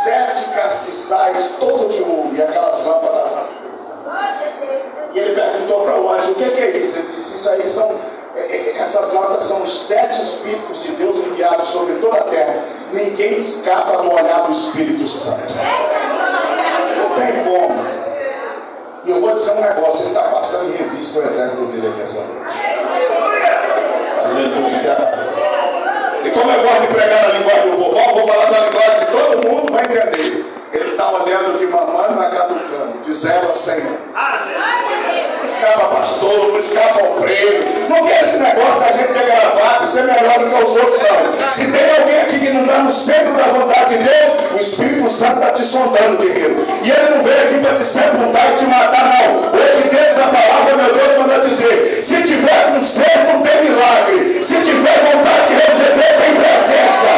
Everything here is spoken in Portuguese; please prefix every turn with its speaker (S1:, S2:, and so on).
S1: 7 castiçais, todo de ouro, e aquelas lâmpadas acesas. E ele perguntou para o anjo: o que é isso? Ele disse: isso aí essas lâmpadas são os 7 Espíritos de Deus enviados sobre toda a terra. Ninguém escapa do olhar do Espírito Santo. Não tem como. E eu vou dizer um negócio: ele está passando em revista o exército dele aqui essa noite. Aleluia. E como eu gosto de pregar na linguagem do povo, eu vou falar na linguagem que todo mundo vai entender. Ele está olhando de mamãe na caducando, de 0 a 100. Não escapa pastor, não escapa obreiro. Não tem esse negócio da gente ter gravado e ser melhor do que os outros, não. Se tem alguém aqui que não está no centro da vontade de Deus, o Espírito Santo está te sondando, guerreiro. E ele não veio aqui para te sepultar e te matar, não. Hoje, dentro da palavra, meu Deus manda dizer: se tiver com sede, não tem milagre. Se tiver vontade de receber, tem presença.